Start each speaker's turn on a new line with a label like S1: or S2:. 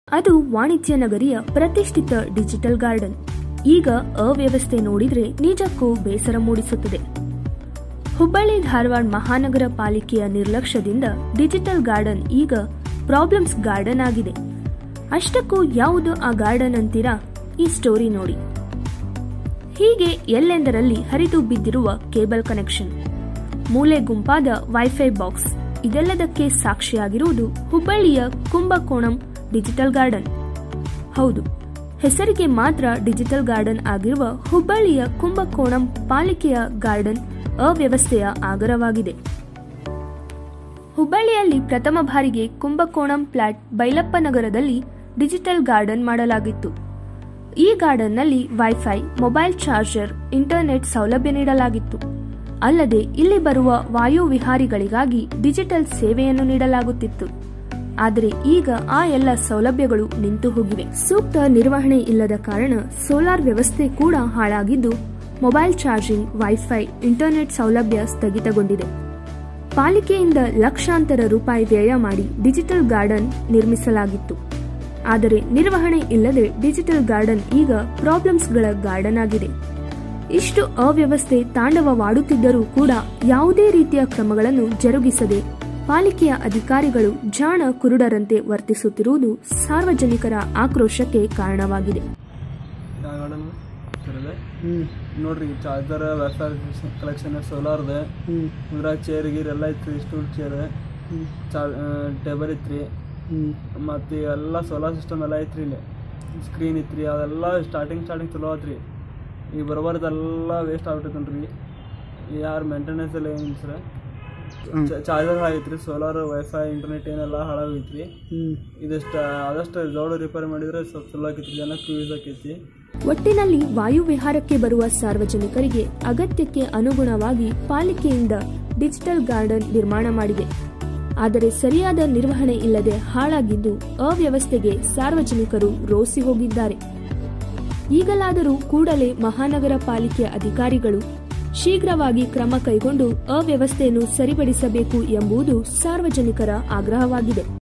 S1: ಅದು ವಾಣಿಜ್ಯ ನಗರಿಯ ಪ್ರತಿಷ್ಠಿತ ಡಿಜಿಟಲ್ ಗಾರ್ಡನ್. ಈಗ ಅವ್ಯವಸ್ಥೆ ನೋಡಿದ್ರೆ ನಿಜಕ್ಕೂ ಬೇಸರ ಮೂಡಿಸುತ್ತದೆ. ಹುಬ್ಬಳ್ಳಿ ಧಾರವಾಡ ಮಹಾನಗರ ಪಾಲಿಕೆಯ ನಿರ್ಲಕ್ಷ್ಯದಿಂದ ಡಿಜಿಟಲ್ ಗಾರ್ಡನ್ ಈಗ ಪ್ರಾಬ್ಲಮ್ಸ್ ಗಾರ್ಡನ್ ಆಗಿದೆ. ಅಷ್ಟಕ್ಕೂ ಯಾವುದು ಆ ಗಾರ್ಡನ್ ಅಂತೀರಾ? ಈ ಸ್ಟೋರಿ ನೋಡಿ. ಹೀಗೆ ಎಲ್ಲೆಂದರಲ್ಲಿ ಹರಿದು ಬಿದ್ದಿರುವ ಕೇಬಲ್ ಕನೆಕ್ಷನ್, ಮೂಲೆ ಗುಂಪಾದ ವೈಫೈ ಬಾಕ್ಸ್, ಇದೆಲ್ಲದಕ್ಕೆ ಸಾಕ್ಷಿಯಾಗಿರುವುದು ಹುಬ್ಬಳ್ಳಿಯ ಕುಂಭಕೋಣಂ ಡಿಜಿಟಲ್ ಗಾರ್ಡನ್. ಹೌದು, ಹೆಸರಿಗೆ ಮಾತ್ರ ಡಿಜಿಟಲ್ ಗಾರ್ಡನ್ ಆಗಿರುವ ಹುಬ್ಬಳ್ಳಿಯ ಕುಂಭಕೋಣಂ ಪಾಲಿಕೆಯ ಗಾರ್ಡನ್ ಅವ್ಯವಸ್ಥೆಯ ಆಗರವಾಗಿದೆ. ಹುಬ್ಬಳ್ಳಿಯಲ್ಲಿ ಪ್ರಥಮ ಬಾರಿಗೆ ಕುಂಭಕೋಣಂ ಫ್ಲಾಟ್ ಬೈಲಪ್ಪ ನಗರದಲ್ಲಿ ಡಿಜಿಟಲ್ ಗಾರ್ಡನ್ ಮಾಡಲಾಗಿತ್ತು. ಈ ಗಾರ್ಡನ್ನಲ್ಲಿ ವೈಫೈ, ಮೊಬೈಲ್ ಚಾರ್ಜರ್, ಇಂಟರ್ನೆಟ್ ಸೌಲಭ್ಯ ನೀಡಲಾಗಿತ್ತು. ಅಲ್ಲದೆ ಇಲ್ಲಿ ಬರುವ ವಾಯು ವಿಹಾರಿಗಳಿಗಾಗಿ ಡಿಜಿಟಲ್ ಸೇವೆಯನ್ನು ನೀಡಲಾಗುತ್ತಿತ್ತು. ಆದರೆ ಈಗ ಆ ಎಲ್ಲ ಸೌಲಭ್ಯಗಳು ನಿಂತು ಹೋಗಿವೆ. ಸೂಕ್ತ ನಿರ್ವಹಣೆ ಇಲ್ಲದ ಕಾರಣ ಸೋಲಾರ್ ವ್ಯವಸ್ಥೆ ಕೂಡ ಹಾಳಾಗಿದ್ದು, ಮೊಬೈಲ್ ಚಾರ್ಜಿಂಗ್, ವೈಫೈ, ಇಂಟರ್ನೆಟ್ ಸೌಲಭ್ಯ ಸ್ಥಗಿತಗೊಂಡಿದೆ. ಪಾಲಿಕೆಯಿಂದ ಲಕ್ಷಾಂತರ ರೂಪಾಯಿ ವ್ಯಯ ಮಾಡಿ ಡಿಜಿಟಲ್ ಗಾರ್ಡನ್ ನಿರ್ಮಿಸಲಾಗಿತ್ತು. ಆದರೆ ನಿರ್ವಹಣೆ ಇಲ್ಲದೆ ಡಿಜಿಟಲ್ ಗಾರ್ಡನ್ ಈಗ ಪ್ರಾಬ್ಲಮ್ಸ್ಗಳ ಗಾರ್ಡನ್ ಆಗಿದೆ. ಇಷ್ಟು ಅವ್ಯವಸ್ಥೆ ತಾಂಡವವಾಡುತ್ತಿದ್ದರೂ ಕೂಡ ಯಾವುದೇ ರೀತಿಯ ಕ್ರಮಗಳನ್ನು ಜರುಗಿಸದೆ ಪಾಲಿಕೆಯ ಅಧಿಕಾರಿಗಳು ಜಾಣ ಕುರುಡರಂತೆ ವರ್ತಿಸುತ್ತಿರುವುದು ಸಾರ್ವಜನಿಕರ ಆಕ್ರೋಶಕ್ಕೆ ಕಾರಣವಾಗಿದೆ.
S2: ನೋಡ್ರಿ, ಚಾರ್ಜರ್, ವೈಫೈ ಕಲೆಕ್ಷನ್, ಸೋಲಾರ್ದ, ಇದ್ರಾಗ ಚೇರ್ ಗೀರ್ ಎಲ್ಲ ಐತ್ರಿ, ಸ್ಟೂಲ್ ಚೇರ್, ಟೇಬಲ್ ಐತ್ರಿ, ಮತ್ತು ಎಲ್ಲ ಸೋಲಾರ್ ಸಿಸ್ಟಮ್ ಎಲ್ಲ ಐತ್ರಿ. ಇಲ್ಲಿ ಸ್ಕ್ರೀನ್ ಐತ್ರಿ, ಅದೆಲ್ಲ ಸ್ಟಾರ್ಟಿಂಗ್ ಚಲೋ ಆತ್ರಿ. ಈಗ ಬರೋಬಾರ್ದೆಲ್ಲ ವೇಸ್ಟ್ ಆಗ್ಬಿಟ್ಟೈತನ್ರಿ. ಯಾರು ಮೇಂಟೆನೆನ್ಸ್ ಎಲ್ಲ ಏನಿಲ್ಲ ಸರ್. ಚಾರ್ಜರ್ ಹಾಳಾಗೈತ್ರಿ, ಸೋಲಾರ್, ವೈಫೈ, ಇಂಟರ್ನೆಟ್ ಏನೆಲ್ಲ ಹಾಳಾಗೈತ್ರಿ. ಇದಷ್ಟು ಆದಷ್ಟು ಜೋಡು ರಿಪೇರಿ ಮಾಡಿದ್ರೆ ಸ್ವಲ್ಪ ಚಲೋ ಆಕೈತಿ, ಜನಕ್ಕೆ ಯೂಸ್ ಆಕೈತಿ.
S1: ಒಟ್ಟಿನಲ್ಲಿ ವಾಯು ವಿಹಾರಕ್ಕೆ ಬರುವ ಸಾರ್ವಜನಿಕರಿಗೆ ಅಗತ್ಯಕ್ಕೆ ಅನುಗುಣವಾಗಿ ಪಾಲಿಕೆಯಿಂದ ಡಿಜಿಟಲ್ ಗಾರ್ಡನ್ ನಿರ್ಮಾಣ ಮಾಡಿದೆ. ಆದರೆ ಸರಿಯಾದ ನಿರ್ವಹಣೆ ಇಲ್ಲದೆ ಹಾಳಾಗಿದ್ದು ಅವ್ಯವಸ್ಥೆಗೆ ಸಾರ್ವಜನಿಕರು ರೋಸಿ ಹೋಗಿದ್ದಾರೆ. ಈಗಲಾದರೂ ಕೂಡಲೇ ಮಹಾನಗರ ಪಾಲಿಕೆಯ ಅಧಿಕಾರಿಗಳು ಶೀಘ್ರವಾಗಿ ಕ್ರಮ ಕೈಗೊಂಡು ಅವ್ಯವಸ್ಥೆಯನ್ನು ಸರಿಪಡಿಸಬೇಕು ಎಂಬುದು ಸಾರ್ವಜನಿಕರ ಆಗ್ರಹವಾಗಿದೆ.